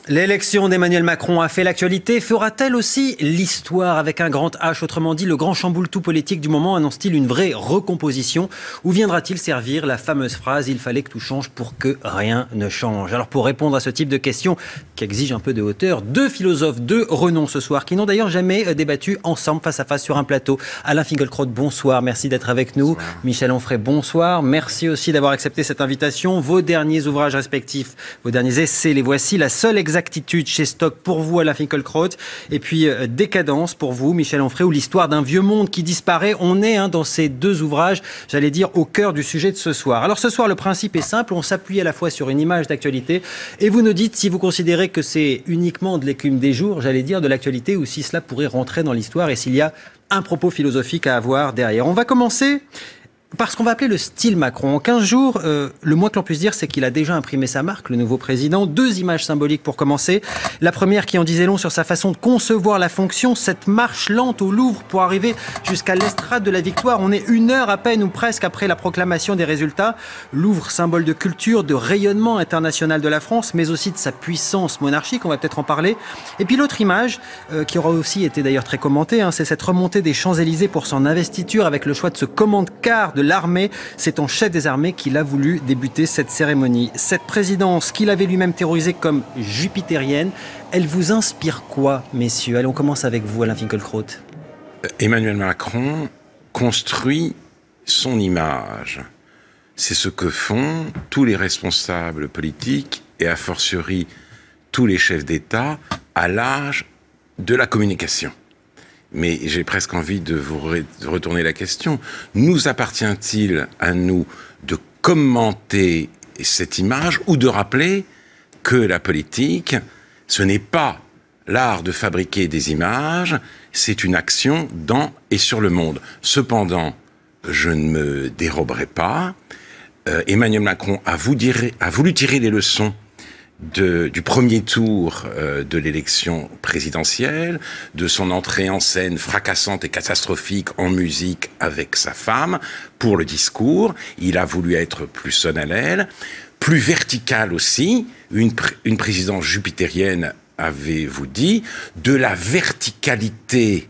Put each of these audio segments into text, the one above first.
L'élection d'Emmanuel Macron a fait l'actualité. Fera-t-elle aussi l'histoire avec un grand H? Autrement dit, le grand chamboule-tout politique du moment annonce-t-il une vraie recomposition? Ou viendra-t-il servir la fameuse phrase « il fallait que tout change pour que rien ne change ». Alors pour répondre à ce type de questions qui exige un peu de hauteur, deux philosophes de renom ce soir qui n'ont d'ailleurs jamais débattu ensemble face à face sur un plateau. Alain Finkielkraut, bonsoir, merci d'être avec nous. Bonsoir. Michel Onfray, bonsoir. Merci aussi d'avoir accepté cette invitation. Vos derniers ouvrages respectifs, vos derniers essais, les voici. La seule exactitude chez Stock pour vous, Alain Finkielkraut, et puis Décadence pour vous, Michel Onfray, ou l'histoire d'un vieux monde qui disparaît. On est dans ces deux ouvrages, j'allais dire, au cœur du sujet de ce soir. Alors ce soir, le principe est simple, on s'appuie à la fois sur une image d'actualité, et vous nous dites si vous considérez que c'est uniquement de l'écume des jours, j'allais dire, de l'actualité, ou si cela pourrait rentrer dans l'histoire, et s'il y a un propos philosophique à avoir derrière. On va commencer par ce qu'on va appeler le style Macron. En 15 jours, le moins que l'on puisse dire, c'est qu'il a déjà imprimé sa marque, le nouveau président. Deux images symboliques pour commencer. La première qui en disait long sur sa façon de concevoir la fonction, cette marche lente au Louvre pour arriver jusqu'à l'estrade de la victoire. On est une heure à peine ou presque après la proclamation des résultats. Louvre, symbole de culture, de rayonnement international de la France, mais aussi de sa puissance monarchique, on va peut-être en parler. Et puis l'autre image, qui aura aussi été d'ailleurs très commentée, c'est cette remontée des Champs-Élysées pour son investiture avec le choix de ce commande-quart de l'armée. C'est en chef des armées qu'il a voulu débuter cette cérémonie. Cette présidence qu'il avait lui-même théorisée comme jupitérienne, elle vous inspire quoi, messieurs? Allez, on commence avec vous, Alain Finkielkraut. Emmanuel Macron construit son image. C'est ce que font tous les responsables politiques et a fortiori tous les chefs d'État à l'âge de la communication. Mais j'ai presque envie de vous retourner la question. Nous appartient-il à nous de commenter cette image ou de rappeler que la politique, ce n'est pas l'art de fabriquer des images, c'est une action dans et sur le monde. Cependant, je ne me déroberai pas. Emmanuel Macron a voulu tirer les leçons du premier tour de l'élection présidentielle, de son entrée en scène fracassante et catastrophique en musique avec sa femme, pour le discours. Il a voulu être plus solennel, plus vertical aussi, une présidence jupitérienne, avez-vous dit, de la verticalité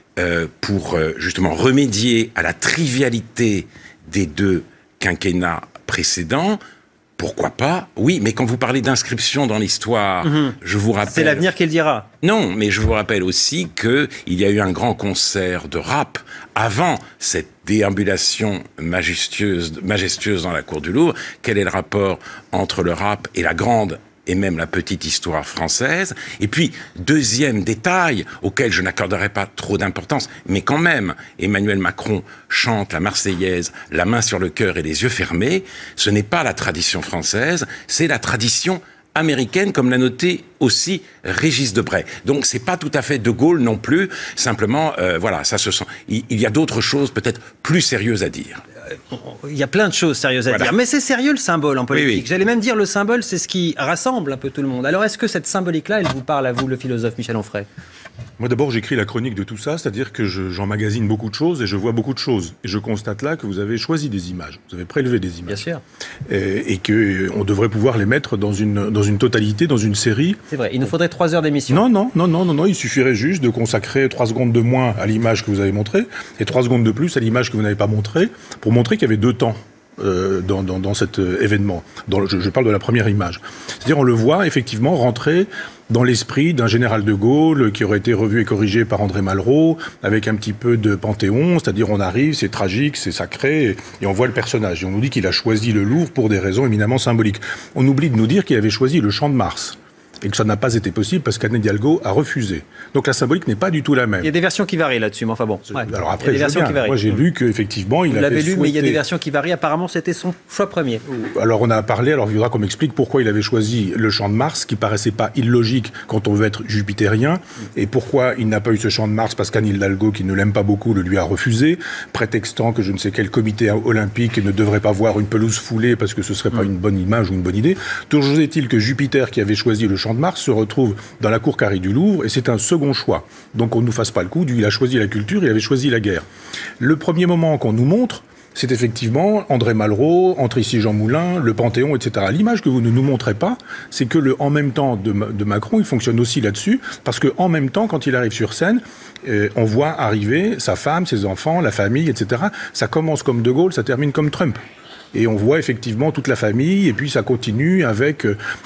pour justement remédier à la trivialité des deux quinquennats précédents. Pourquoi pas? Oui, mais quand vous parlez d'inscription dans l'histoire, je vous rappelle... C'est l'avenir qui le dira. Non, mais je vous rappelle aussi qu'il y a eu un grand concert de rap avant cette déambulation majestueuse dans la cour du Louvre. Quel est le rapport entre le rap et la grande et même la petite histoire française? Et puis, deuxième détail, auquel je n'accorderai pas trop d'importance, mais quand même, Emmanuel Macron chante la Marseillaise, la main sur le cœur et les yeux fermés. Ce n'est pas la tradition française, c'est la tradition américaine, comme l'a noté aussi Régis Debray. Donc c'est pas tout à fait De Gaulle non plus, simplement, voilà, ça se sent. Il y a d'autres choses peut-être plus sérieuses à dire. Il y a plein de choses sérieuses à dire, mais c'est sérieux le symbole en politique. Oui. J'allais même dire le symbole, c'est ce qui rassemble un peu tout le monde. Alors est-ce que cette symbolique-là, elle vous parle à vous, le philosophe Michel Onfray? Moi d'abord j'écris la chronique de tout ça, c'est-à-dire que j'emmagasine beaucoup de choses et je vois beaucoup de choses. Et je constate là que vous avez choisi des images, vous avez prélevé des images. Bien sûr. Et qu'on devrait pouvoir les mettre dans une totalité, dans une série. C'est vrai, il nous faudrait 3 heures d'émission. Non, il suffirait juste de consacrer 3 secondes de moins à l'image que vous avez montrée et 3 secondes de plus à l'image que vous n'avez pas montrée, pour montrer qu'il y avait 2 temps. Dans cet événement. Je parle de la première image. C'est-à-dire on le voit effectivement rentrer dans l'esprit d'un général de Gaulle qui aurait été revu et corrigé par André Malraux, avec un petit peu de Panthéon, c'est-à-dire on arrive, c'est tragique, c'est sacré, et on voit le personnage. Et on nous dit qu'il a choisi le Louvre pour des raisons éminemment symboliques. On oublie de nous dire qu'il avait choisi le Champ de Mars. Et que ça n'a pas été possible parce qu'Anne Hidalgo a refusé. Donc la symbolique n'est pas du tout la même. Il y a des versions qui varient là-dessus, mais enfin bon. Ouais. Alors après, moi j'ai lu qu'effectivement il avait souhaité... Vous l'avez lu, mais il y a des versions qui varient. Apparemment, c'était son choix premier. Alors on a parlé, alors il faudra qu'on m'explique pourquoi il avait choisi le Champ de Mars, qui paraissait pas illogique quand on veut être jupitérien, et pourquoi il n'a pas eu ce Champ de Mars parce qu'Anne Hidalgo, qui ne l'aime pas beaucoup, le lui a refusé, prétextant que je ne sais quel comité olympique ne devrait pas voir une pelouse foulée parce que ce serait pas une bonne image ou une bonne idée. Toujours est-il que Jupiter, qui avait choisi le Champ de Mars, se retrouve dans la cour carrée du Louvre, et c'est un second choix. Donc on ne nous fasse pas le coup, il a choisi la culture, il avait choisi la guerre. Le premier moment qu'on nous montre, c'est effectivement André Malraux, entre ici Jean Moulin, le Panthéon, etc. L'image que vous ne nous montrez pas, c'est que en même temps de Macron, il fonctionne aussi là-dessus, parce qu'en même temps, quand il arrive sur scène, on voit arriver sa femme, ses enfants, la famille, etc. Ça commence comme De Gaulle, ça termine comme Trump. Et on voit effectivement toute la famille, et puis ça continue avec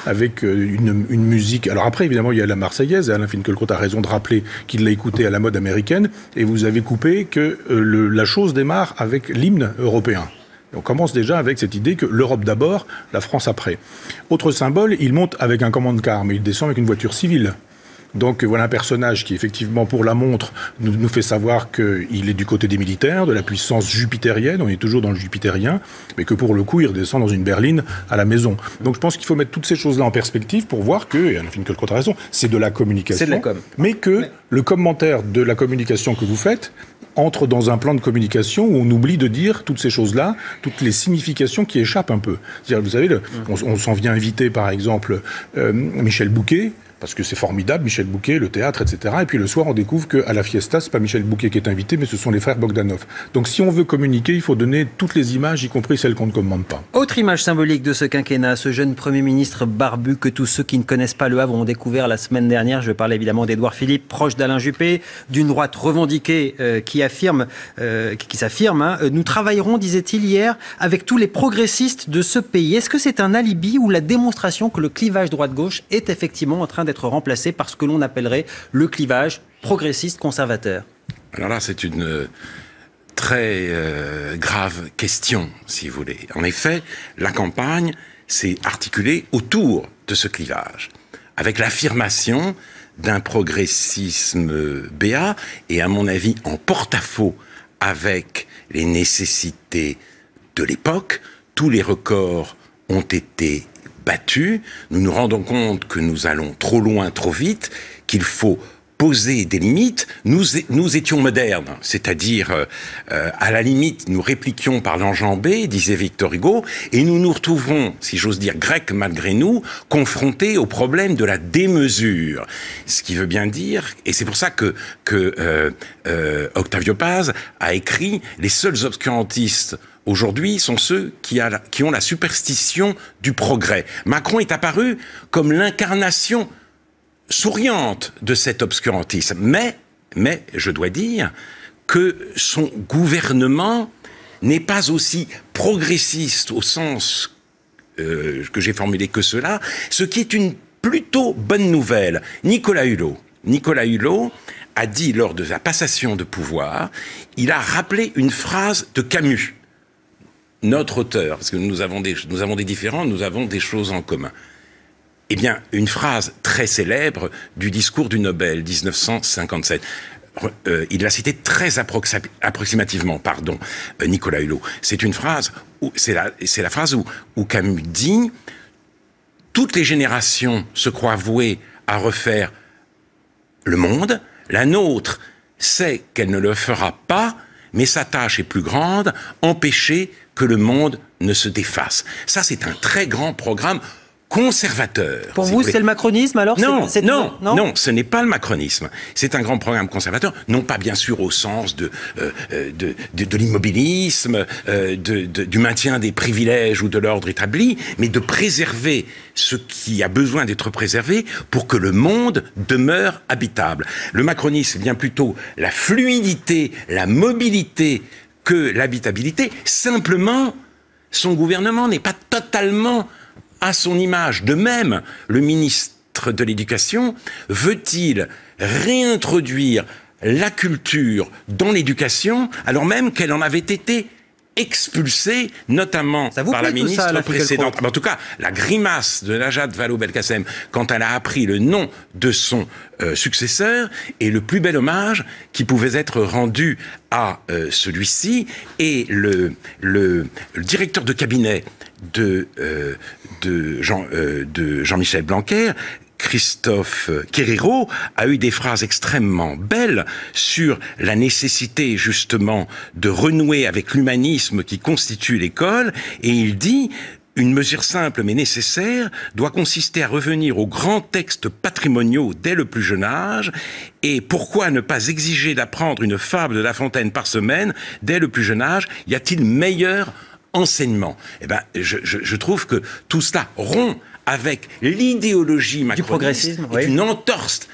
une musique. Alors après, évidemment, il y a la Marseillaise, et Alain Finkielkraut a raison de rappeler qu'il l'a écoutée à la mode américaine, et vous avez coupé que la chose démarre avec l'hymne européen. On commence déjà avec cette idée que l'Europe d'abord, la France après. Autre symbole, il monte avec un command-car, mais il descend avec une voiture civile. Donc voilà un personnage qui, effectivement, pour la montre, nous fait savoir qu'il est du côté des militaires, de la puissance jupitérienne, on est toujours dans le jupitérien, mais que pour le coup, il redescend dans une berline à la maison. Donc je pense qu'il faut mettre toutes ces choses-là en perspective pour voir que, et Alain Finkielkraut a raison, c'est de la communication, c'est de la com. Mais que le commentaire de la communication que vous faites entre dans un plan de communication où on oublie de dire toutes ces choses-là, toutes les significations qui échappent un peu. C'est-à-dire, vous savez, on s'en vient inviter, par exemple, Michel Bouquet, parce que c'est formidable, Michel Bouquet, le théâtre, etc. Et puis le soir, on découvre qu'à la fiesta, c'est pas Michel Bouquet qui est invité, mais ce sont les frères Bogdanov. Donc si on veut communiquer, il faut donner toutes les images, y compris celles qu'on ne commande pas. Autre image symbolique de ce quinquennat, ce jeune Premier ministre barbu que tous ceux qui ne connaissent pas Le Havre ont découvert la semaine dernière. Je parle évidemment d'Édouard Philippe, proche d'Alain Juppé, d'une droite revendiquée qui s'affirme. Nous travaillerons, disait-il hier, avec tous les progressistes de ce pays. Est-ce que c'est un alibi ou la démonstration que le clivage droite-gauche est effectivement en train d'être remplacé par ce que l'on appellerait le clivage progressiste-conservateur? Alors là, c'est une très grave question, si vous voulez. En effet, la campagne s'est articulée autour de ce clivage, avec l'affirmation d'un progressisme béat et, à mon avis, en porte-à-faux avec les nécessités de l'époque. Tous les records ont été battus. Nous nous rendons compte que nous allons trop loin, trop vite, qu'il faut poser des limites. Nous étions modernes, c'est-à-dire, à la limite, nous répliquions par l'enjambé, disait Victor Hugo, et nous nous retrouverons, si j'ose dire, grecs malgré nous, confrontés au problème de la démesure. Ce qui veut bien dire, et c'est pour ça que Octavio Paz a écrit « Les seuls obscurantistes aujourd'hui sont ceux qui ont la superstition du progrès ». Macron est apparu comme l'incarnation souriante de cet obscurantisme. Mais je dois dire que son gouvernement n'est pas aussi progressiste au sens que j'ai formulé que cela, ce qui est une plutôt bonne nouvelle. Nicolas Hulot a dit lors de la passation de pouvoir, il a rappelé une phrase de Camus, notre auteur, parce que nous avons des différends, nous avons des choses en commun. Eh bien, une phrase très célèbre du discours du Nobel 1957. Il l'a cité très approximativement, Nicolas Hulot. C'est une phrase c'est la phrase où Camus dit « Toutes les générations se croient vouées à refaire le monde. La nôtre sait qu'elle ne le fera pas, mais sa tâche est plus grande, empêcher que le monde ne se défasse. » Ça, c'est un très grand programme conservateur. Pour vous, c'est le macronisme alors? Non, ce n'est pas le macronisme. C'est un grand programme conservateur, non pas bien sûr au sens de l'immobilisme, du maintien des privilèges ou de l'ordre établi, mais de préserver ce qui a besoin d'être préservé pour que le monde demeure habitable. Le macronisme, bien plutôt la fluidité, la mobilité que l'habitabilité. Simplement, son gouvernement n'est pas totalement à son image. De même, le ministre de l'Éducation veut-il réintroduire la culture dans l'éducation alors même qu'elle en avait été expulsée, notamment par la ministre précédente. En tout cas, la grimace de Najat Vallaud-Belkacem quand elle a appris le nom de son successeur est le plus bel hommage qui pouvait être rendu à celui-ci. Et le directeur de cabinet de Jean-Michel Blanquer, Christophe Querero, a eu des phrases extrêmement belles sur la nécessité justement de renouer avec l'humanisme qui constitue l'école, et il dit Une mesure simple mais nécessaire doit consister à revenir aux grands textes patrimoniaux dès le plus jeune âge. Et pourquoi ne pas exiger d'apprendre une fable de La Fontaine par semaine dès le plus jeune âge? Y a-t-il meilleur enseignement? Eh ben, je trouve que tout cela rompt avec l'idéologie macroniste, une entorse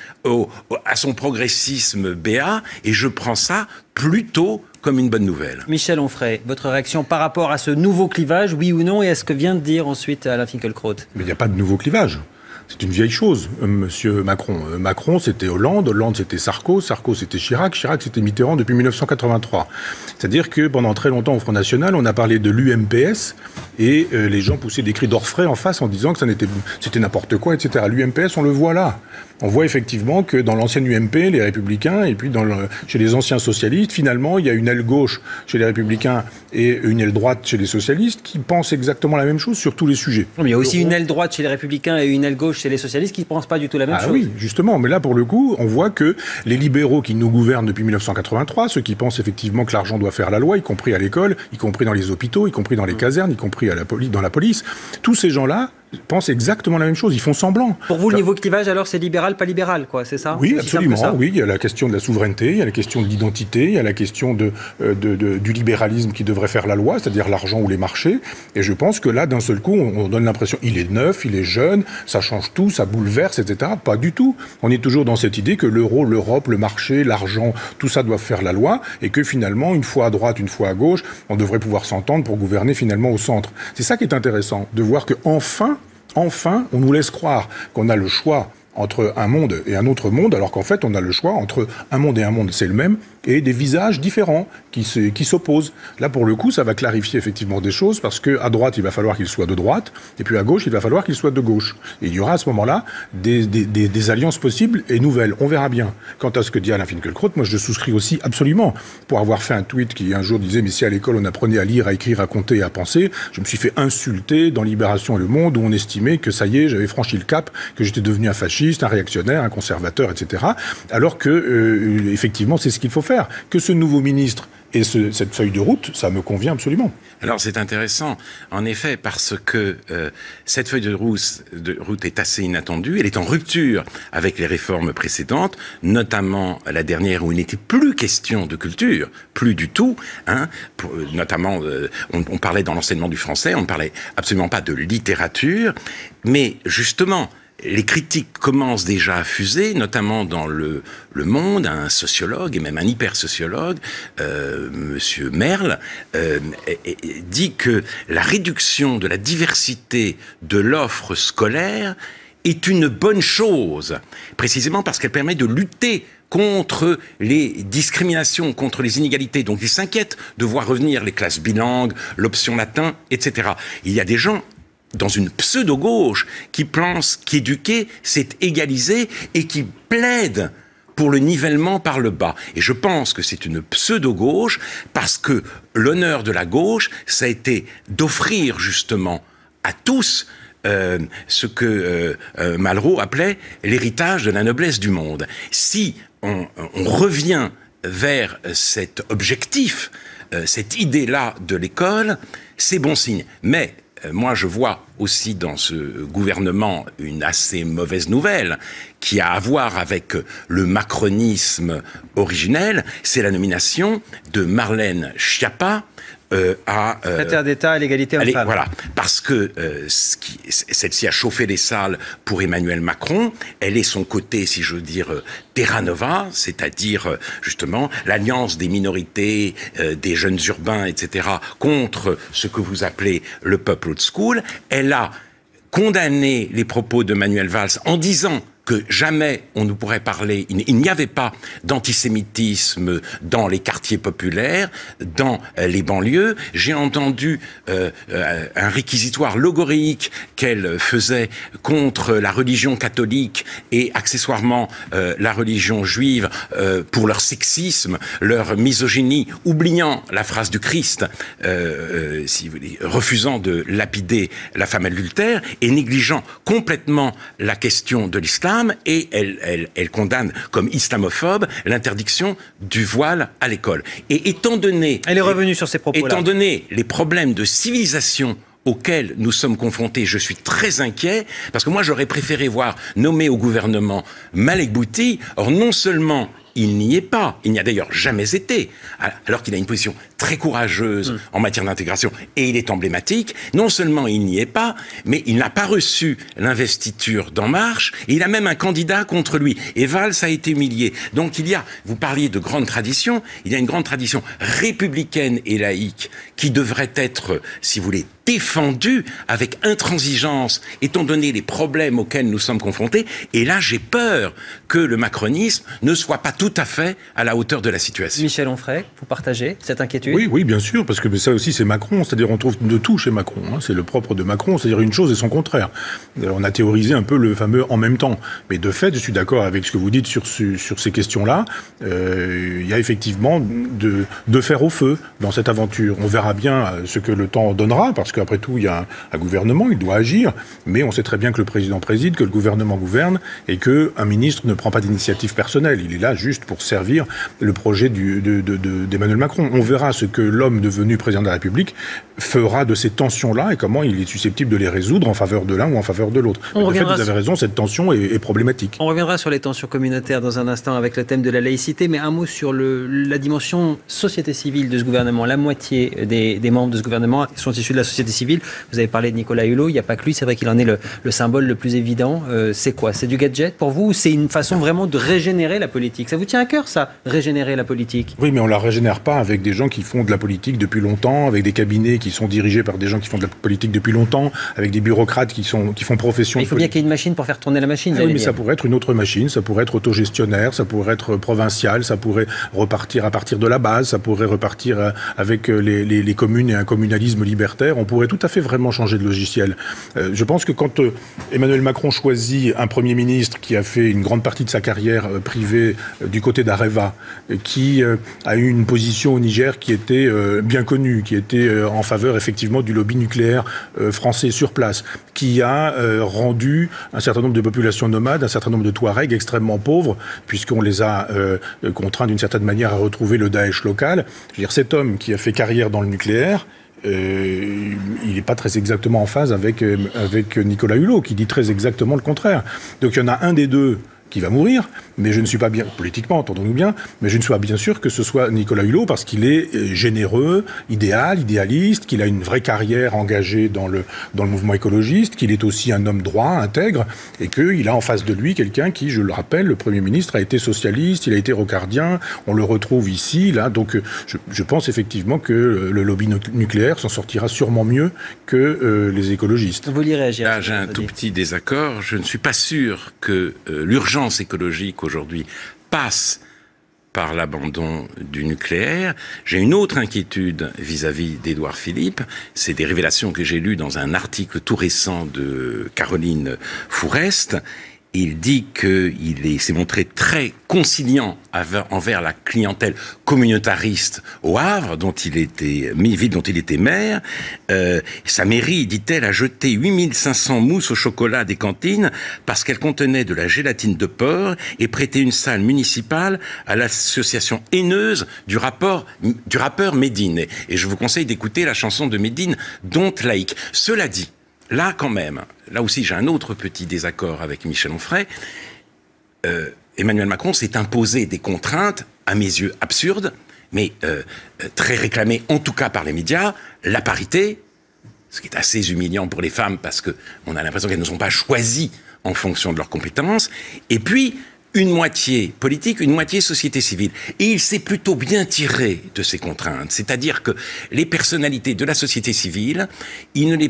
à son progressisme béat, et je prends ça plutôt comme une bonne nouvelle. Michel Onfray, votre réaction par rapport à ce nouveau clivage, oui ou non, et à ce que vient de dire ensuite Alain Finkielkraut? Mais il n'y a pas de nouveau clivage. C'est une vieille chose, monsieur Macron. Macron, c'était Hollande. Hollande, c'était Sarko. Sarko, c'était Chirac. Chirac, c'était Mitterrand depuis 1983. C'est-à-dire que pendant très longtemps, au Front National, on a parlé de l'UMPS et les gens poussaient des cris d'orfraie en face en disant que c'était n'importe quoi, etc. L'UMPS, on le voit là. On voit effectivement que dans l'ancienne UMP, les Républicains, et puis chez les anciens socialistes, finalement, il y a une aile gauche chez les Républicains et une aile droite chez les socialistes qui pensent exactement la même chose sur tous les sujets. Mais il y a aussi une aile droite chez les Républicains et une aile gauche chez les socialistes qui ne pensent pas du tout la même chose. Ah oui, justement. Mais là, pour le coup, on voit que les libéraux qui nous gouvernent depuis 1983, ceux qui pensent effectivement que l'argent doit faire la loi, y compris à l'école, y compris dans les hôpitaux, y compris dans les casernes, y compris dans la police, tous ces gens-là pensent exactement la même chose. Ils font semblant. Pour vous, le niveau clivage, alors, c'est libéral, pas libéral, quoi, c'est ça? Oui, absolument. Oui, il y a la question de la souveraineté, il y a la question de l'identité, il y a la question du libéralisme qui devrait faire la loi, c'est-à-dire l'argent ou les marchés. Et je pense que là, d'un seul coup, on donne l'impression il est neuf, il est jeune, ça change tout, ça bouleverse, etc. Pas du tout. On est toujours dans cette idée que l'euro, l'Europe, le marché, l'argent, tout ça doit faire la loi, et que finalement, une fois à droite, une fois à gauche, on devrait pouvoir s'entendre pour gouverner finalement au centre. C'est ça qui est intéressant, de voir que enfin, on nous laisse croire qu'on a le choix entre un monde et un autre monde, alors qu'en fait, on a le choix entre un monde et un monde, c'est le même, et des visages différents qui s'opposent. Là, pour le coup, ça va clarifier effectivement des choses, parce qu'à droite, il va falloir qu'il soit de droite, et puis à gauche, il va falloir qu'il soit de gauche. Et il y aura à ce moment-là des alliances possibles et nouvelles. On verra bien. Quant à ce que dit Alain Finkielkraut, moi, je souscris aussi absolument. Pour avoir fait un tweet qui, un jour, disait « Mais si à l'école, on apprenait à lire, à écrire, à compter et à penser », je me suis fait insulter dans Libération et Le Monde, où on estimait que, ça y est, j'avais franchi le cap, que j'étais devenu un fasciste, un réactionnaire, un conservateur, etc. Alors que, effectivement, c'est ce qu'il faut faire. Que ce nouveau ministre ait cette feuille de route, ça me convient absolument. Alors c'est intéressant, en effet, parce que cette feuille de route est assez inattendue. Elle est en rupture avec les réformes précédentes, notamment la dernière où il n'était plus question de culture, plus du tout. Notamment, on parlait dans l'enseignement du français, on ne parlait absolument pas de littérature, mais justement, les critiques commencent déjà à fuser, notamment dans le Monde. Un sociologue, et même un hyper-sociologue, Monsieur Merle, dit que la réduction de la diversité de l'offre scolaire est une bonne chose, précisément parce qu'elle permet de lutter contre les discriminations, contre les inégalités. Donc il s'inquiète de voir revenir les classes bilingues, l'option latin, etc. Il y a des gens dans une pseudo-gauche qui pense qu'éduquer, c'est égaliser et qui plaide pour le nivellement par le bas. Et je pense que c'est une pseudo-gauche parce que l'honneur de la gauche, ça a été d'offrir justement à tous ce que Malraux appelait l'héritage de la noblesse du monde. Si on revient vers cet objectif, cette idée-là de l'école, c'est bon signe. Mais moi, je vois aussi dans ce gouvernement une assez mauvaise nouvelle qui a à voir avec le macronisme originel. C'est la nomination de Marlène Schiappa secrétaire d'État à l'égalité homme-femme. Voilà, parce que celle-ci a chauffé les salles pour Emmanuel Macron. Elle est son côté, si je veux dire, terra nova, c'est-à-dire justement l'alliance des minorités, des jeunes urbains, etc., contre ce que vous appelez le peuple old school. Elle a condamné les propos de Manuel Valls en disant que jamais on ne pourrait parler, il n'y avait pas d'antisémitisme dans les quartiers populaires, dans les banlieues. J'ai entendu un réquisitoire logoréique qu'elle faisait contre la religion catholique et accessoirement la religion juive pour leur sexisme, leur misogynie, oubliant la phrase du Christ, si vous voulez, refusant de lapider la femme adultère et négligeant complètement la question de l'islam. Et elle condamne comme islamophobe l'interdiction du voile à l'école. Et étant donné... Elle est revenue sur ces propos-là. Étant donné les problèmes de civilisation auxquels nous sommes confrontés, je suis très inquiet, parce que moi j'aurais préféré voir nommer au gouvernement Malek Bouti. Or non seulement il n'y est pas, il n'y a d'ailleurs jamais été, alors qu'il a une position très courageuse en matière d'intégration, et il est emblématique. Non seulement il n'y est pas, mais il n'a pas reçu l'investiture d'En Marche, et il a même un candidat contre lui. Et Valls a été humilié. Donc il y a, vous parliez de grande tradition, il y a une grande tradition républicaine et laïque qui devrait être, si vous voulez, défendue avec intransigeance, étant donné les problèmes auxquels nous sommes confrontés. Et là, j'ai peur que le macronisme ne soit pas tout à fait à la hauteur de la situation. Michel Onfray, vous partagez cette inquiétude? Oui, bien sûr, parce que ça aussi c'est Macron, c'est-à-dire on trouve de tout chez Macron, hein. C'est le propre de Macron, c'est-à-dire une chose et son contraire. On a théorisé un peu le fameux « en même temps », mais de fait, je suis d'accord avec ce que vous dites sur ces questions-là, il y a effectivement de fer au feu dans cette aventure. On verra bien ce que le temps donnera, parce qu'après tout, il y a un gouvernement, il doit agir, mais on sait très bien que le président préside, que le gouvernement gouverne, et qu'un ministre ne prend pas d'initiative personnelle. Il est là juste pour servir le projet d'Emmanuel Macron. On verra ce que l'homme devenu président de la République fera de ces tensions-là et comment il est susceptible de les résoudre en faveur de l'un ou en faveur de l'autre. En fait, vous avez raison, cette tension est problématique. On reviendra sur les tensions communautaires dans un instant avec le thème de la laïcité, mais un mot sur la dimension société civile de ce gouvernement. La moitié des membres de ce gouvernement sont issus de la société civile. Vous avez parlé de Nicolas Hulot, il n'y a pas que lui, c'est vrai qu'il en est le symbole le plus évident. C'est quoi? C'est du gadget pour vous ou c'est une façon vraiment de régénérer la politique? Ça vous tient à cœur, ça, régénérer la politique? Oui, mais on ne la régénère pas avec des gens qui font de la politique depuis longtemps, avec des cabinets qui sont dirigés par des gens qui font de la politique depuis longtemps, avec des bureaucrates qui font profession. Mais il faut bien qu'il y ait une machine pour faire tourner la machine. Oui, mais ça pourrait être une autre machine, ça pourrait être autogestionnaire, ça pourrait être provincial, ça pourrait repartir à partir de la base, ça pourrait repartir avec les communes et un communalisme libertaire. On pourrait tout à fait vraiment changer de logiciel. Je pense que quand Emmanuel Macron choisit un Premier ministre qui a fait une grande partie de sa carrière privée du côté d'Areva, qui a eu une position au Niger qui était bien connue, qui était en faveur effectivement du lobby nucléaire français sur place, qui a rendu un certain nombre de populations nomades, un certain nombre de Touaregs extrêmement pauvres, puisqu'on les a contraints d'une certaine manière à retrouver le Daesh local. Je veux dire, cet homme qui a fait carrière dans le nucléaire, il n'est pas très exactement en phase avec Nicolas Hulot, qui dit très exactement le contraire. Donc il y en a un des deux qui va mourir, mais je ne suis pas bien, politiquement, entendons-nous bien, mais je ne suis pas bien sûr que ce soit Nicolas Hulot, parce qu'il est généreux, idéaliste, qu'il a une vraie carrière engagée dans le mouvement écologiste, qu'il est aussi un homme droit, intègre, et qu'il a en face de lui quelqu'un qui, je le rappelle, le Premier ministre a été socialiste, il a été rocardien, on le retrouve ici, là, donc je pense effectivement que le lobby nucléaire s'en sortira sûrement mieux que les écologistes. Vous voulez réagir? Là, j'ai un tout petit désaccord. Je ne suis pas sûr que l'urgence écologique aujourd'hui passe par l'abandon du nucléaire. J'ai une autre inquiétude vis-à-vis d'Édouard Philippe. C'est des révélations que j'ai lues dans un article tout récent de Caroline Fourest. Il dit qu'il s'est montré très conciliant envers la clientèle communautariste au Havre, ville dont il était maire. Sa mairie, dit-elle, a jeté 8500 mousses au chocolat des cantines parce qu'elles contenaient de la gélatine de porc et prêté une salle municipale à l'association haineuse du rappeur Médine. Et je vous conseille d'écouter la chanson de Médine, Don't Like. Cela dit, là, quand même, là aussi, j'ai un autre petit désaccord avec Michel Onfray. Emmanuel Macron s'est imposé des contraintes, à mes yeux, absurdes, mais très réclamées, en tout cas par les médias. La parité, ce qui est assez humiliant pour les femmes, parce qu'on a l'impression qu'elles ne sont pas choisies en fonction de leurs compétences. Et puis, une moitié politique, une moitié société civile. Et il s'est plutôt bien tiré de ces contraintes. C'est-à-dire que les personnalités de la société civile, il ne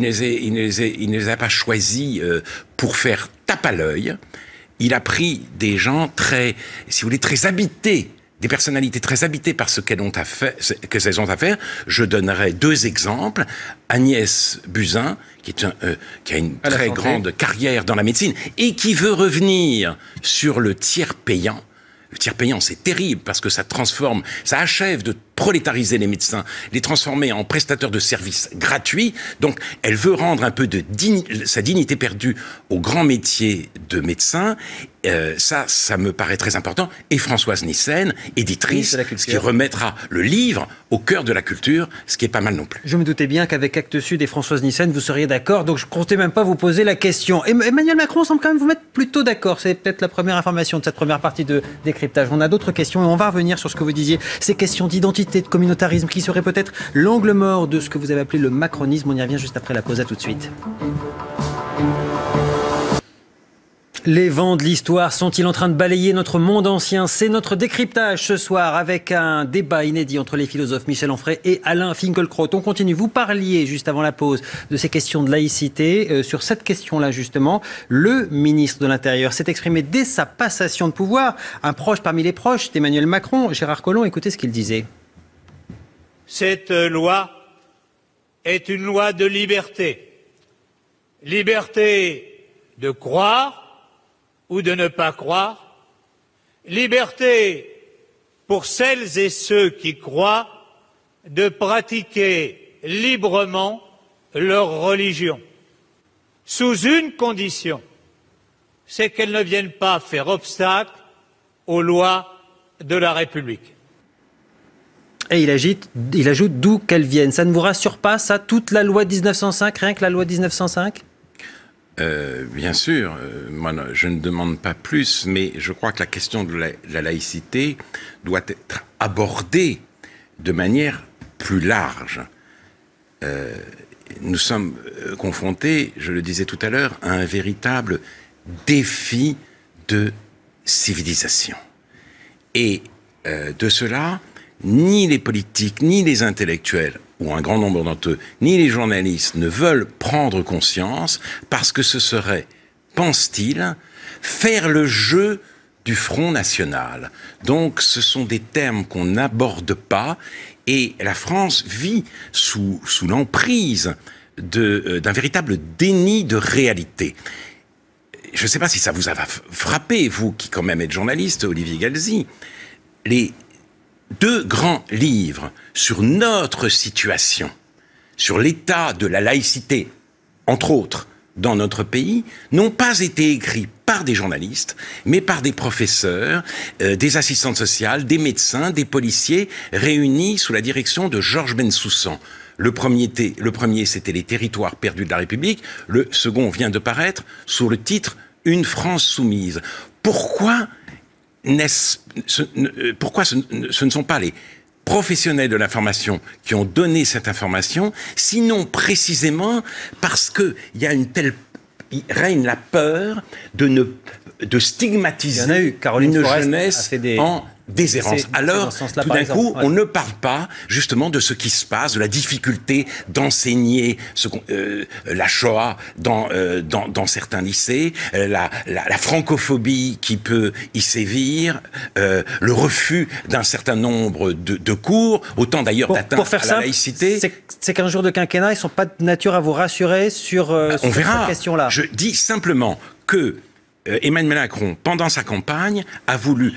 les a pas choisies pour faire tape à l'œil. Il a pris des gens très, si vous voulez, très habités, des personnalités très habitées par ce qu'elles ont à faire. Je donnerai deux exemples. Agnès Buzyn, qui a une très grande carrière dans la médecine et qui veut revenir sur le tiers payant. Le tiers payant, c'est terrible parce que ça achève de prolétariser les médecins, les transformer en prestateurs de services gratuits. Donc, elle veut rendre un peu de sa dignité perdue au grand métier de médecin. Ça me paraît très important. Et Françoise Nyssen, éditrice, ce qui remettra le livre au cœur de la culture, ce qui est pas mal non plus. Je me doutais bien qu'avec Actes Sud et Françoise Nyssen, vous seriez d'accord, donc je ne comptais même pas vous poser la question. Emmanuel Macron semble quand même vous mettre plutôt d'accord. C'est peut-être la première information de cette première partie de décryptage. On a d'autres questions et on va revenir sur ce que vous disiez. Ces questions d'identité, de communautarisme, qui seraient peut-être l'angle mort de ce que vous avez appelé le macronisme. On y revient juste après la pause. À tout de suite. Les vents de l'histoire sont-ils en train de balayer notre monde ancien? C'est notre décryptage ce soir avec un débat inédit entre les philosophes Michel Onfray et Alain Finkielkraut. On continue. Vous parliez juste avant la pause de ces questions de laïcité. Sur cette question-là, justement, le ministre de l'Intérieur s'est exprimé dès sa passation de pouvoir. Un proche parmi les proches d'Emmanuel Macron, Gérard Collomb, écoutez ce qu'il disait. Cette loi est une loi de liberté. Liberté de croire ou de ne pas croire, liberté pour celles et ceux qui croient de pratiquer librement leur religion, sous une condition, c'est qu'elles ne viennent pas faire obstacle aux lois de la République. Et il ajoute d'où qu'elles viennent. Ça ne vous rassure pas, ça, toute la loi de 1905, rien que la loi de 1905 ? Bien sûr, moi je ne demande pas plus, mais je crois que la question de la laïcité doit être abordée de manière plus large. Nous sommes confrontés, je le disais tout à l'heure, à un véritable défi de civilisation. Et de cela, ni les politiques, ni les intellectuels, ou un grand nombre d'entre eux, ni les journalistes ne veulent prendre conscience parce que ce serait, pense-t-il, faire le jeu du Front National. Donc ce sont des termes qu'on n'aborde pas et la France vit sous l'emprise d'un véritable déni de réalité. Je ne sais pas si ça vous a frappé, vous qui quand même êtes journaliste, Olivier Galzi, les 2 grands livres sur notre situation, sur l'état de la laïcité, entre autres, dans notre pays, n'ont pas été écrits par des journalistes, mais par des professeurs, des assistantes sociales, des médecins, des policiers, réunis sous la direction de Georges Bensoussan. Le premier, c'était Les territoires perdus de la République. Le second vient de paraître sous le titre « Une France soumise ». Pourquoi ce ne sont pas les professionnels de l'information qui ont donné cette information, sinon précisément parce que il règne la peur de stigmatiser une jeunesse en déshérence. Alors, tout d'un coup, on ne parle pas justement de ce qui se passe, de la difficulté d'enseigner la Shoah dans certains lycées, la francophobie qui peut y sévir, le refus d'un certain nombre de cours, autant d'ailleurs d'atteinte à la laïcité. C'est qu'un jour de quinquennat, ils ne sont pas de nature à vous rassurer sur cette question-là. Je dis simplement que Emmanuel Macron, pendant sa campagne, a voulu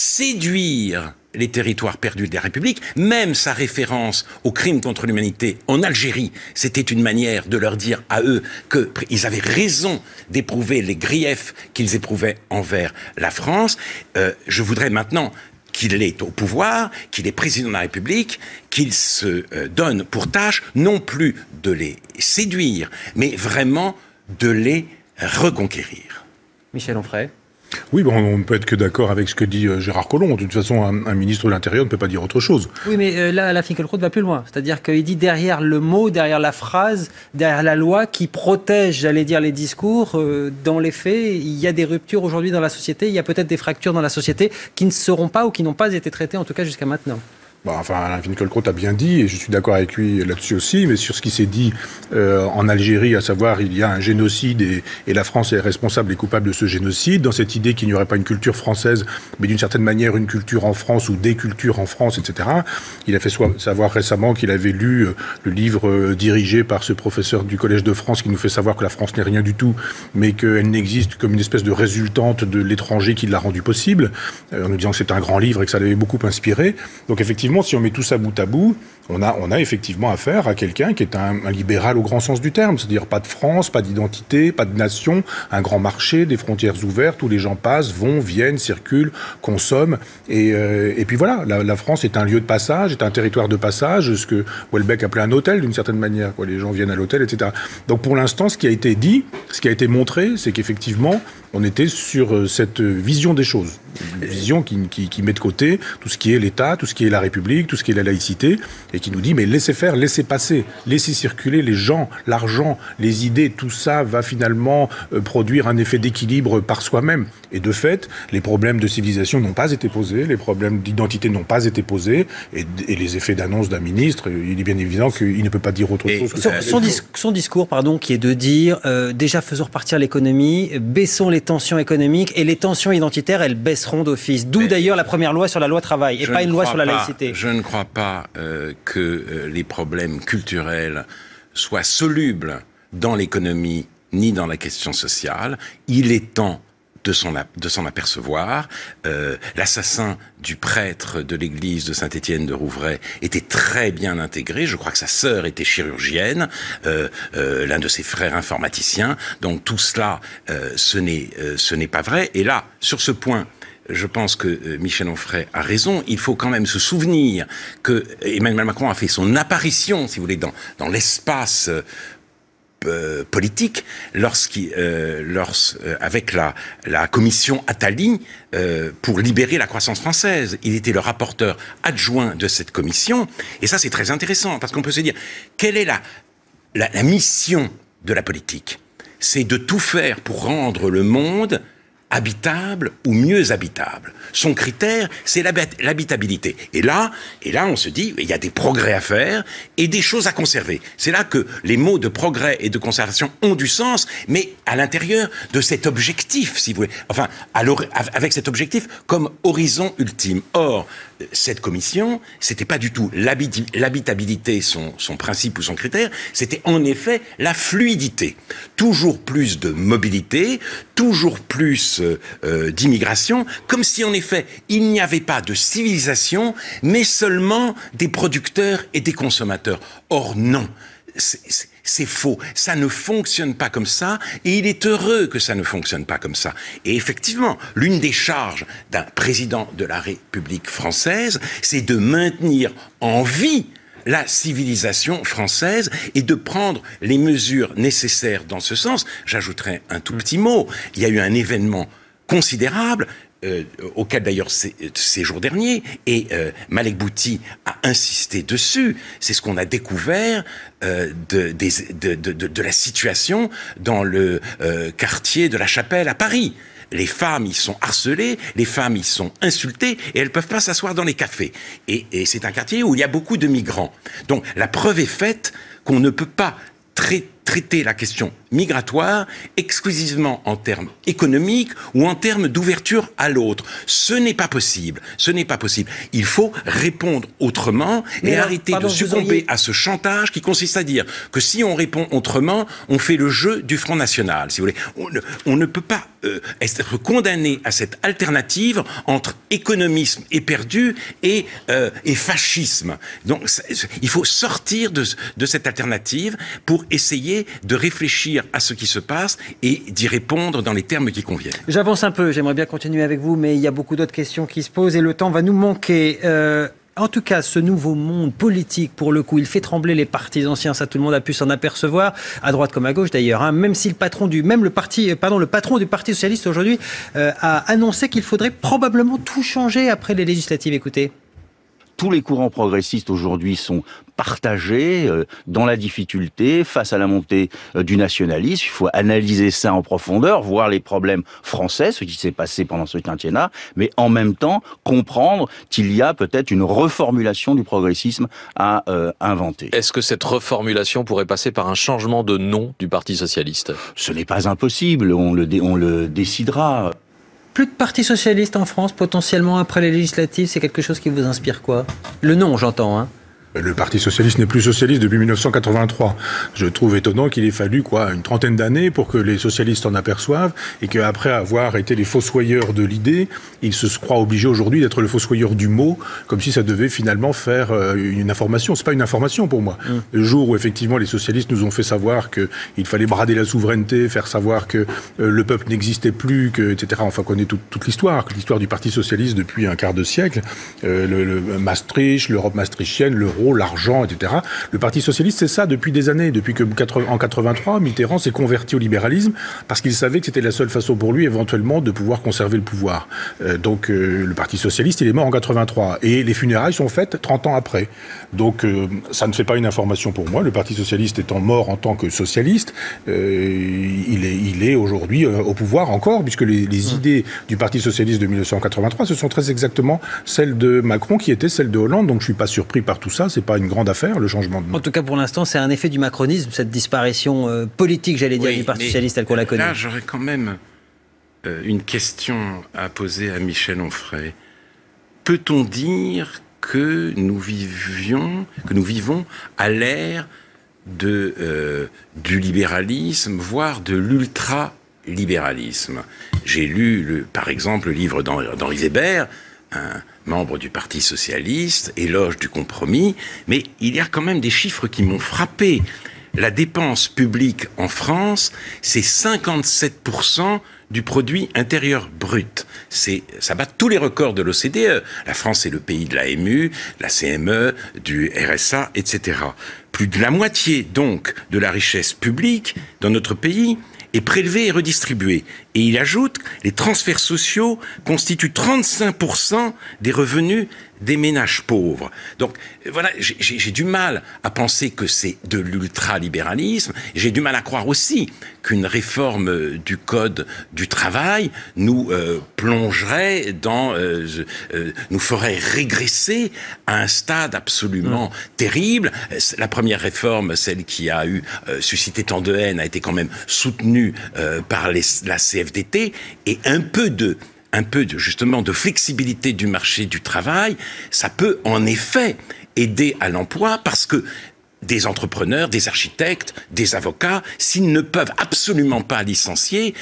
séduire les territoires perdus de la République. Même sa référence aux crimes contre l'humanité en Algérie, c'était une manière de leur dire à eux qu'ils avaient raison d'éprouver les griefs qu'ils éprouvaient envers la France. Je voudrais maintenant qu'il est au pouvoir, qu'il est président de la République, qu'il se donne pour tâche non plus de les séduire, mais vraiment de les reconquérir. Michel Onfray. Oui, bon, on ne peut être que d'accord avec ce que dit Gérard Collomb. De toute façon, un ministre de l'Intérieur ne peut pas dire autre chose. Oui, mais là, la Finkielkraut va plus loin. C'est-à-dire qu'il dit derrière le mot, derrière la phrase, derrière la loi qui protège, j'allais dire, les discours, dans les faits, il y a des ruptures aujourd'hui dans la société, il y a peut-être des fractures dans la société qui ne seront pas ou qui n'ont pas été traitées, en tout cas jusqu'à maintenant. Enfin, Alain Finkielkraut a bien dit, et je suis d'accord avec lui là-dessus aussi, mais sur ce qui s'est dit en Algérie, à savoir il y a un génocide et la France est responsable et coupable de ce génocide, dans cette idée qu'il n'y aurait pas une culture française, mais d'une certaine manière une culture en France ou des cultures en France, etc. Il a fait savoir récemment qu'il avait lu le livre dirigé par ce professeur du Collège de France qui nous fait savoir que la France n'est rien du tout, mais qu'elle n'existe comme une espèce de résultante de l'étranger qui l'a rendu possible, en nous disant que c'est un grand livre et que ça l'avait beaucoup inspiré. Donc effectivement, effectivement, si on met tout ça bout à bout, on a effectivement affaire à quelqu'un qui est un libéral au grand sens du terme, c'est-à-dire pas de France, pas d'identité, pas de nation, un grand marché, des frontières ouvertes où les gens passent, vont, viennent, circulent, consomment. Et puis voilà, la France est un lieu de passage, est un territoire de passage, ce que Houellebecq appelait un hôtel d'une certaine manière, quoi. Les gens viennent à l'hôtel, etc. Donc pour l'instant, ce qui a été dit, ce qui a été montré, c'est qu'effectivement, on était sur cette vision des choses. Une vision qui met de côté tout ce qui est l'État, tout ce qui est la République, tout ce qui est la laïcité, et qui nous dit, mais laissez faire, laissez passer, laissez circuler les gens, l'argent, les idées, tout ça va finalement produire un effet d'équilibre par soi-même. Et de fait, les problèmes de civilisation n'ont pas été posés, les problèmes d'identité n'ont pas été posés, et les effets d'annonce d'un ministre, il est bien évident qu'il ne peut pas dire autre chose que son discours, qui est de dire, déjà faisons repartir l'économie, baissons les tensions économiques, et les tensions identitaires, elles baisseront d'office. D'où d'ailleurs la première loi sur la loi travail, et pas une loi sur la laïcité. Je ne crois pas que les problèmes culturels soient solubles dans l'économie ni dans la question sociale. Il est temps de s'en apercevoir. L'assassin du prêtre de l'église de Saint-Étienne de Rouvray était très bien intégré. Je crois que sa sœur était chirurgienne, l'un de ses frères informaticien. Donc tout cela, ce n'est pas vrai. Et là, sur ce point, je pense que Michel Onfray a raison. Il faut quand même se souvenir que Emmanuel Macron a fait son apparition, si vous voulez, dans l'espace politique avec la commission Attali pour libérer la croissance française. Il était le rapporteur adjoint de cette commission. Et ça, c'est très intéressant parce qu'on peut se dire, quelle est la mission de la politique? C'est de tout faire pour rendre le monde habitable ou mieux habitable. Son critère, c'est l'habitabilité. Et là, on se dit, il y a des progrès à faire et des choses à conserver. C'est là que les mots de progrès et de conservation ont du sens, mais à l'intérieur de cet objectif, si vous voulez. Enfin, avec cet objectif comme horizon ultime. Or, cette commission, c'était pas du tout l'habitabilité, son principe ou son critère, c'était en effet la fluidité. Toujours plus de mobilité, toujours plus d'immigration, comme si en effet il n'y avait pas de civilisation, mais seulement des producteurs et des consommateurs. Or non, c'est faux, ça ne fonctionne pas comme ça, et il est heureux que ça ne fonctionne pas comme ça. Et effectivement, l'une des charges d'un président de la République française, c'est de maintenir en vie la civilisation française et de prendre les mesures nécessaires dans ce sens. J'ajouterai un tout petit mot. Il y a eu un événement considérable auquel d'ailleurs ces jours derniers, et Malek Bouti a insisté dessus. C'est ce qu'on a découvert de la situation dans le quartier de la Chapelle à Paris. Les femmes y sont harcelées, les femmes y sont insultées et elles ne peuvent pas s'asseoir dans les cafés. Et c'est un quartier où il y a beaucoup de migrants. Donc la preuve est faite qu'on ne peut pas traiter la question migratoire exclusivement en termes économiques ou en termes d'ouverture à l'autre. Ce n'est pas possible. Ce n'est pas possible. Il faut répondre autrement et arrêter de succomber à ce chantage qui consiste à dire que si on répond autrement, on fait le jeu du Front National. Si vous voulez, on ne peut pas être condamné à cette alternative entre économisme éperdu et fascisme. Donc, il faut sortir de cette alternative pour essayer de réfléchir à ce qui se passe et d'y répondre dans les termes qui conviennent. J'avance un peu, j'aimerais bien continuer avec vous, mais il y a beaucoup d'autres questions qui se posent et le temps va nous manquer. En tout cas, ce nouveau monde politique, pour le coup, il fait trembler les partis anciens, ça tout le monde a pu s'en apercevoir, à droite comme à gauche d'ailleurs, hein. Même si le patron du Parti Socialiste aujourd'hui a annoncé qu'il faudrait probablement tout changer après les législatives. Écoutez. Tous les courants progressistes aujourd'hui sont partagés dans la difficulté face à la montée du nationalisme. Il faut analyser ça en profondeur, voir les problèmes français, ce qui s'est passé pendant ce quinquennat, mais en même temps comprendre qu'il y a peut-être une reformulation du progressisme à inventer. Est-ce que cette reformulation pourrait passer par un changement de nom du Parti socialiste? Ce n'est pas impossible, on le décidera. Plus de parti socialiste en France, potentiellement après les législatives, c'est quelque chose qui vous inspire quoi? Le nom, j'entends, hein. Le Parti socialiste n'est plus socialiste depuis 1983. Je trouve étonnant qu'il ait fallu une trentaine d'années pour que les socialistes en aperçoivent et qu'après avoir été les fossoyeurs de l'idée, ils se croient obligés aujourd'hui d'être le fossoyeur du mot, comme si ça devait finalement faire une information. C'est pas une information pour moi. Le jour où effectivement les socialistes nous ont fait savoir qu'il fallait brader la souveraineté, faire savoir que le peuple n'existait plus, etc. Enfin, on connaît toute l'histoire du Parti socialiste depuis un quart de siècle, le Maastricht, l'Europe maastrichtienne, l'euro, l'argent, etc. Le Parti socialiste, c'est ça depuis des années. Depuis que en 83, Mitterrand s'est converti au libéralisme parce qu'il savait que c'était la seule façon pour lui, éventuellement, de pouvoir conserver le pouvoir. Donc, le Parti socialiste, il est mort en 83. Et les funérailles sont faites 30 ans après. Donc, ça ne fait pas une information pour moi. Le Parti socialiste étant mort en tant que socialiste, il est aujourd'hui au pouvoir encore, puisque les idées du Parti socialiste de 1983, ce sont très exactement celles de Macron qui étaient celles de Hollande. Donc, je ne suis pas surpris par tout ça. C'est pas une grande affaire, le changement de nom. En tout cas, pour l'instant, c'est un effet du macronisme, cette disparition politique, j'allais dire, du Parti socialiste tel qu'on la connaît. Là, j'aurais quand même une question à poser à Michel Onfray. Peut-on dire que nous vivons à l'ère du libéralisme, voire de l'ultra-libéralisme? J'ai lu, par exemple, le livre d'Henri Weber, un membre du Parti socialiste, éloge du compromis, mais il y a quand même des chiffres qui m'ont frappé. La dépense publique en France, c'est 57% du produit intérieur brut. Ça bat tous les records de l'OCDE. La France est le pays de l'AMU, de la CME, du RSA, etc. Plus de la moitié, donc, de la richesse publique dans notre pays est prélevée et redistribuée. Et il ajoute, les transferts sociaux constituent 35% des revenus des ménages pauvres. Donc voilà, j'ai du mal à penser que c'est de l'ultralibéralisme. J'ai du mal à croire aussi qu'une réforme du code du travail nous plongerait nous ferait régresser à un stade absolument terrible. La première réforme, celle qui a suscité tant de haine, a été quand même soutenue par la CFDT, et un peu justement de flexibilité du marché du travail, ça peut en effet aider à l'emploi, parce que des entrepreneurs, des architectes, des avocats, s'ils ne peuvent absolument pas licencier,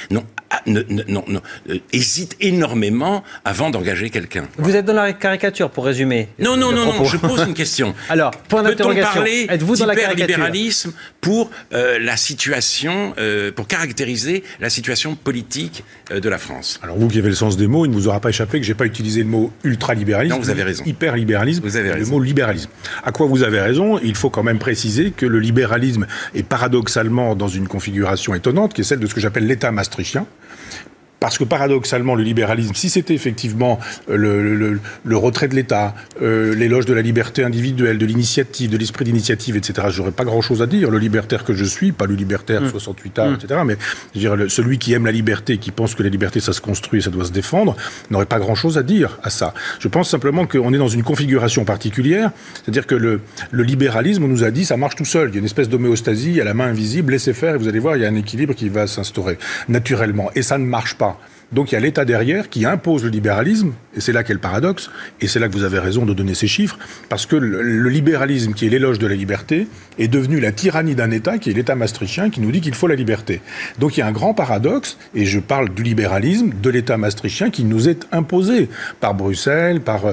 hésitent énormément avant d'engager quelqu'un. Vous êtes dans la caricature, pour résumer. Non, je pose une question. Alors, point d'interrogation. Êtes-vous dans la libéralisme pour la situation, pour caractériser la situation politique de la France? Alors vous qui avez le sens des mots, il ne vous aura pas échappé que j'ai pas utilisé le mot ultralibéralisme. Non, vous avez raison. Hyperlibéralisme. Vous avez raison. Le mot libéralisme. À quoi vous avez raison? Il faut quand même préciser que le libéralisme est paradoxalement dans une configuration étonnante, qui est celle de ce que j'appelle l'État maastrichtien. Parce que paradoxalement, le libéralisme, si c'était effectivement le retrait de l'État, l'éloge de la liberté individuelle, de l'initiative, de l'esprit d'initiative, etc., j'aurais pas grand-chose à dire. Le libertaire que je suis, pas le libertaire 68A, etc., mais je veux dire, celui qui aime la liberté, qui pense que la liberté, ça se construit et ça doit se défendre, n'aurait pas grand-chose à dire à ça. Je pense simplement qu'on est dans une configuration particulière, c'est-à-dire que le libéralisme, on nous a dit, ça marche tout seul. Il y a une espèce d'homéostasie, il y a la main invisible, laissez faire, et vous allez voir, il y a un équilibre qui va s'instaurer naturellement. Et ça ne marche pas. Donc il y a l'État derrière qui impose le libéralisme, et c'est là qu'est le paradoxe, et c'est là que vous avez raison de donner ces chiffres, parce que le libéralisme, qui est l'éloge de la liberté, est devenu la tyrannie d'un État, qui est l'État maastrichtien, qui nous dit qu'il faut la liberté. Donc il y a un grand paradoxe, et je parle du libéralisme, de l'État maastrichtien, qui nous est imposé par Bruxelles, par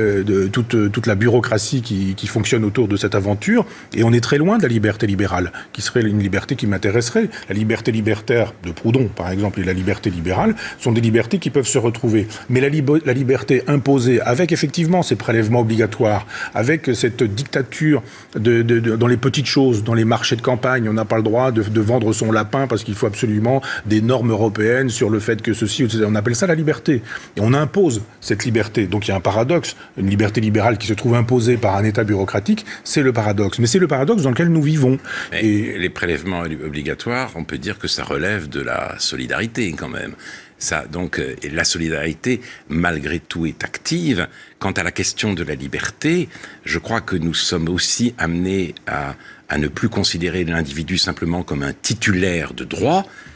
toute la bureaucratie qui fonctionne autour de cette aventure, et on est très loin de la liberté libérale, qui serait une liberté qui m'intéresserait. La liberté libertaire de Proudhon, par exemple, et la liberté libérale sont des libertés qui peuvent se retrouver. Mais la liberté imposée, avec effectivement ces prélèvements obligatoires, avec cette dictature dans les petites choses, dans les marchés de campagne, on n'a pas le droit de vendre son lapin parce qu'il faut absolument des normes européennes sur le fait que ceci, etc. On appelle ça la liberté. Et on impose cette liberté. Donc il y a un paradoxe. Une liberté libérale qui se trouve imposée par un État bureaucratique, c'est le paradoxe. Mais c'est le paradoxe dans lequel nous vivons. Et les prélèvements obligatoires, on peut dire que ça relève de la solidarité quand même. Donc, la solidarité, malgré tout, est active. Quant à la question de la liberté, je crois que nous sommes aussi amenés à ne plus considérer l'individu simplement comme un titulaire de droit,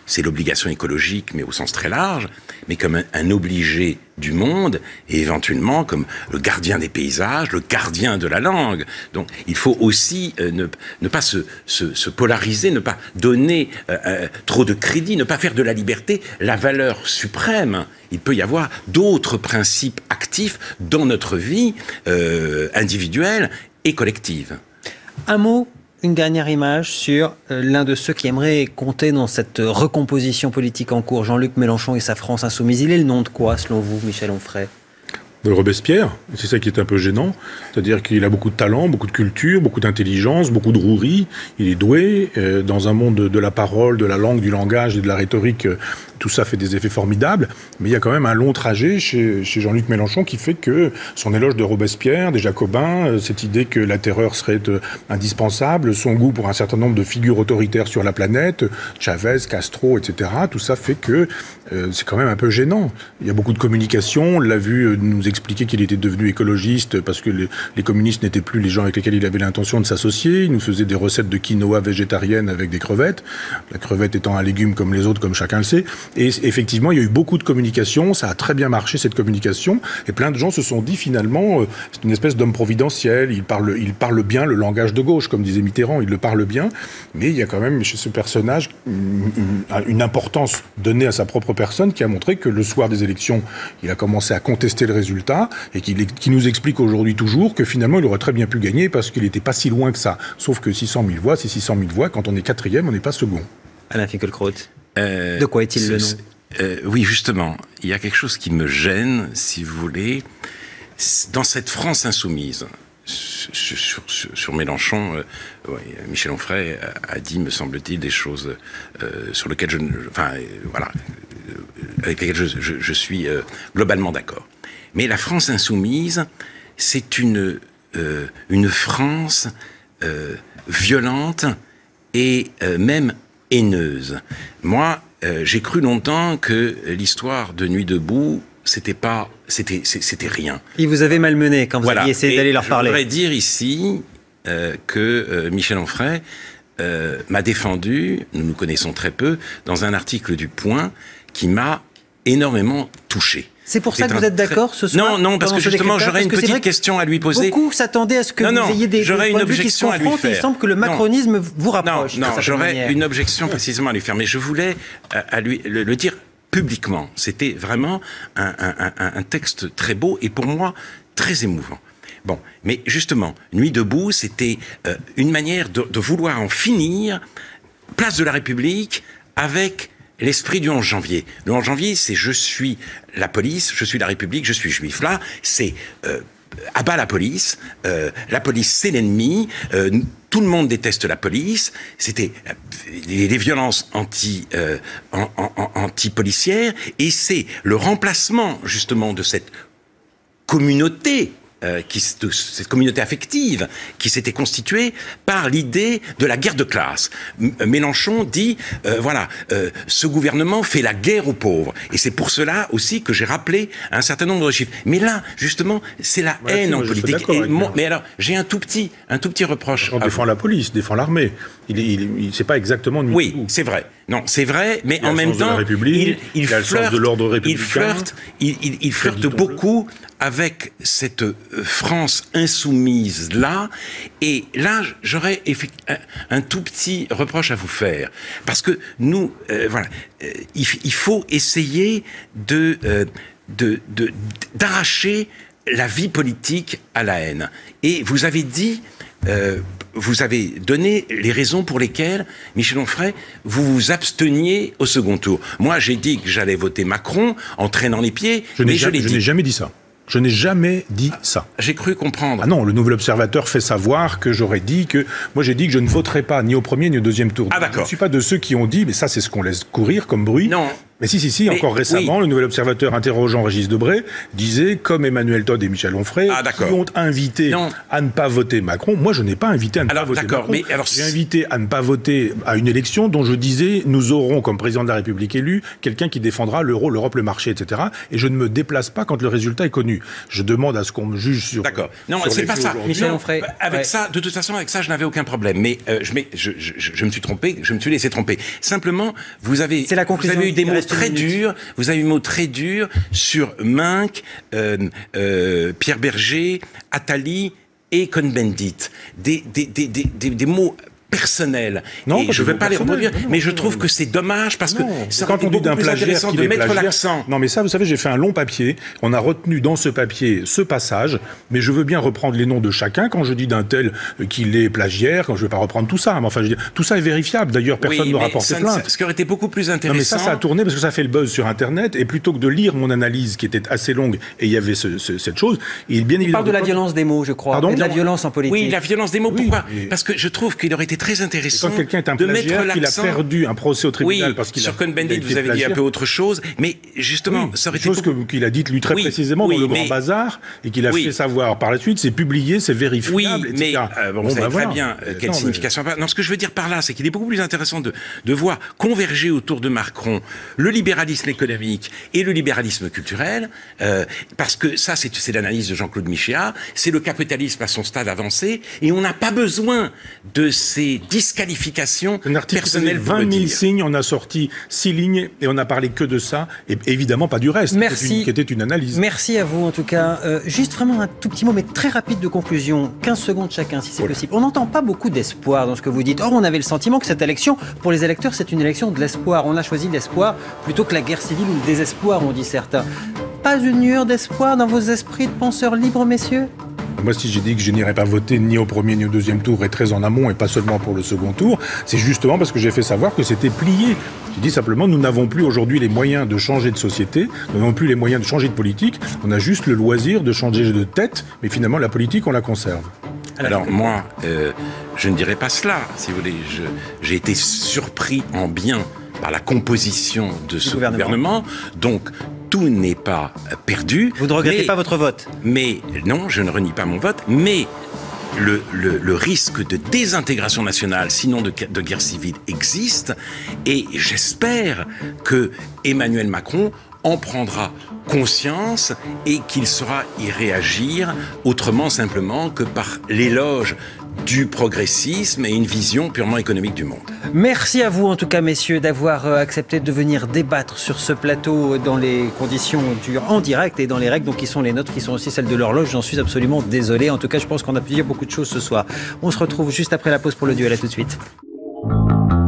c'est l'obligation écologique, mais au sens très large, mais comme un obligé du monde, et éventuellement comme le gardien des paysages, le gardien de la langue. Donc il faut aussi ne pas se polariser, ne pas donner trop de crédit, ne pas faire de la liberté la valeur suprême. Il peut y avoir d'autres principes actifs dans notre vie individuelle et collective. Un mot, une dernière image sur l'un de ceux qui aimeraient compter dans cette recomposition politique en cours, Jean-Luc Mélenchon et sa France insoumise. Il est le nom de quoi, selon vous, Michel Onfray ? De Robespierre, c'est ça qui est un peu gênant, c'est-à-dire qu'il a beaucoup de talent, beaucoup de culture, beaucoup d'intelligence, beaucoup de rouerie, il est doué, dans un monde de la parole, de la langue, du langage et de la rhétorique, tout ça fait des effets formidables, mais il y a quand même un long trajet chez Jean-Luc Mélenchon qui fait que son éloge de Robespierre, des Jacobins, cette idée que la terreur serait indispensable, son goût pour un certain nombre de figures autoritaires sur la planète, Chavez, Castro, etc., tout ça fait que c'est quand même un peu gênant. Il y a beaucoup de communication, on l'a vu nous expliquer qu'il était devenu écologiste parce que les communistes n'étaient plus les gens avec lesquels il avait l'intention de s'associer, il nous faisait des recettes de quinoa végétarienne avec des crevettes, la crevette étant un légume comme les autres, comme chacun le sait. Et effectivement, il y a eu beaucoup de communication, ça a très bien marché cette communication, et plein de gens se sont dit finalement, c'est une espèce d'homme providentiel, il parle bien le langage de gauche, comme disait Mitterrand, il le parle bien, mais il y a quand même chez ce personnage une importance donnée à sa propre personne qui a montré que le soir des élections, il a commencé à contester le résultat, et qui nous explique aujourd'hui toujours que finalement il aurait très bien pu gagner parce qu'il n'était pas si loin que ça. Sauf que 600 000 voix, c'est 600 000 voix, quand on est quatrième, on n'est pas second. Alain Finkielkraut. De quoi est-il le nom ? Oui, justement, il y a quelque chose qui me gêne, si vous voulez, dans cette France insoumise. Sur Mélenchon, Michel Onfray a dit, me semble-t-il, des choses sur lesquelles avec lesquelles je suis globalement d'accord. Mais la France insoumise, c'est une France violente et même haineuse. Moi, j'ai cru longtemps que l'histoire de Nuit debout, c'était rien. Il vous avait malmené quand vous aviez essayé d'aller leur parler. Je voudrais dire ici que Michel Onfray m'a défendu, nous nous connaissons très peu, dans un article du Point qui m'a énormément touché. C'est pour ça que vous êtes d'accord ce soir ? Non, parce que justement, j'aurais une petite question à lui poser. Beaucoup s'attendaient à ce que vous ayez des points de vue qui se confrontent, et il semble que le macronisme vous rapproche. Non, j'aurais une objection précisément à lui faire, mais je voulais à lui le dire publiquement. C'était vraiment un texte très beau et pour moi très émouvant. Bon, mais justement, Nuit debout, c'était une manière de vouloir en finir, place de la République, avec l'esprit du 11 janvier. Le 11 janvier, c'est je suis la police, je suis la République, je suis juif. Là, c'est abat la police c'est l'ennemi, tout le monde déteste la police, c'était les violences anti-policières, et c'est le remplacement justement de cette communauté cette communauté affective qui s'était constituée par l'idée de la guerre de classe. Mélenchon dit, ce gouvernement fait la guerre aux pauvres. Et c'est pour cela aussi que j'ai rappelé un certain nombre de chiffres. Mais là, justement, c'est la haine en politique. Mais alors, j'ai un tout petit reproche. On défend la police, défend l'armée. C'est pas exactement... Oui, c'est vrai. Non, c'est vrai, mais en même temps, il flirte beaucoup avec cette France insoumise-là. Et là, j'aurais un tout petit reproche à vous faire. Parce que nous, il faut essayer d'arracher la vie politique à la haine. Et vous avez dit... vous avez donné les raisons pour lesquelles, Michel Onfray, vous vous absteniez au second tour. Moi, j'ai dit que j'allais voter Macron en traînant les pieds, je n'ai jamais dit ça. Je n'ai jamais dit ça. J'ai cru comprendre. Ah non, le Nouvel Observateur fait savoir que j'aurais dit que... Moi, j'ai dit que je ne voterai pas ni au premier ni au deuxième tour. Ah d'accord. Je ne suis pas de ceux qui ont dit, mais ça, c'est ce qu'on laisse courir comme bruit. Non. Mais si, encore récemment, le Nouvel Observateur interrogeant Régis Debray disait, comme Emmanuel Todd et Michel Onfray, qui ont invité à ne pas voter Macron. Moi, je n'ai pas invité à ne pas voter Macron. J'ai invité à ne pas voter à une élection dont je disais, nous aurons comme président de la République élu quelqu'un qui défendra l'euro, l'Europe, le marché, etc. Et je ne me déplace pas quand le résultat est connu. Je demande à ce qu'on me juge sur. D'accord. Non, c'est pas ça. Michel Onfray. Avec ça, de toute façon, avec ça, je n'avais aucun problème. Mais je me suis trompé, je me suis laissé tromper. Simplement, vous avez eu des mots très durs. Vous avez eu des mots très durs sur Meunk, Pierre Berger, Attali et Cohn-Bendit. Des mots personnels. Non, et je ne veux pas les reproduire, mais je trouve que c'est dommage parce que ça aurait été beaucoup plus intéressant de mettre l'accent. Non, mais ça, vous savez, j'ai fait un long papier. On a retenu dans ce papier ce passage, mais je veux bien reprendre les noms de chacun. Quand je dis d'un tel qu'il est plagiaire, quand je ne vais pas reprendre tout ça. Mais enfin, je veux dire, tout ça est vérifiable. D'ailleurs, personne n'aura porté plainte. Ce qui aurait été beaucoup plus intéressant. Non, mais ça a tourné parce que ça fait le buzz sur Internet. Et plutôt que de lire mon analyse qui était assez longue, et il y avait cette chose, il bien évidemment. Il parle de la violence des mots, je crois. Pardon ? Et de la violence en politique. Oui, la violence des mots. Pourquoi ? Parce que je trouve qu'il aurait été très intéressant. Quand quelqu'un est un plagiaire, qu'il a perdu un procès au tribunal parce qu'il a. Sur Cohn-Bendit, vous avez dit un peu autre chose, mais justement, ça aurait été. Chose qu'il a dite lui très précisément dans le Grand Bazar et qu'il a fait savoir par la suite, c'est publié, c'est vérifiable, etc. Mais vous savez très bien quelle signification. Non, ce que je veux dire par là, c'est qu'il est beaucoup plus intéressant de voir converger autour de Macron le libéralisme économique et le libéralisme culturel, parce que ça, c'est l'analyse de Jean-Claude Michéa, c'est le capitalisme à son stade avancé, et on n'a pas besoin de ces disqualifications personnelles. 20 000 signes, on a sorti 6 lignes et on n'a parlé que de ça, et évidemment pas du reste, qui était une analyse. Merci à vous en tout cas. Juste vraiment un tout petit mot, mais très rapide de conclusion, 15 secondes chacun si c'est possible. On n'entend pas beaucoup d'espoir dans ce que vous dites. Or, on avait le sentiment que cette élection, pour les électeurs, c'est une élection de l'espoir. On a choisi l'espoir plutôt que la guerre civile ou le désespoir, on dit certains. Pas une lueur d'espoir dans vos esprits de penseurs libres, messieurs ? Moi, si j'ai dit que je n'irais pas voter ni au premier ni au deuxième tour et très en amont et pas seulement pour le second tour, c'est justement parce que j'ai fait savoir que c'était plié. J'ai dit simplement, nous n'avons plus aujourd'hui les moyens de changer de société, nous n'avons plus les moyens de changer de politique, on a juste le loisir de changer de tête, mais finalement la politique, on la conserve. Alors moi, je ne dirais pas cela, si vous voulez. J'ai été surpris en bien par la composition de ce gouvernement. Donc, tout n'est pas perdu. Vous ne regrettez pas votre vote ? Mais non, je ne renie pas mon vote, mais le risque de désintégration nationale, sinon de guerre civile, existe. Et j'espère que Emmanuel Macron en prendra conscience et qu'il saura y réagir autrement simplement que par l'éloge du progressisme et une vision purement économique du monde. Merci à vous en tout cas messieurs d'avoir accepté de venir débattre sur ce plateau dans les conditions en direct et dans les règles donc, qui sont les nôtres, qui sont aussi celles de l'horloge. J'en suis absolument désolé. En tout cas, je pense qu'on a pu dire beaucoup de choses ce soir. On se retrouve juste après la pause pour le duel. À tout de suite.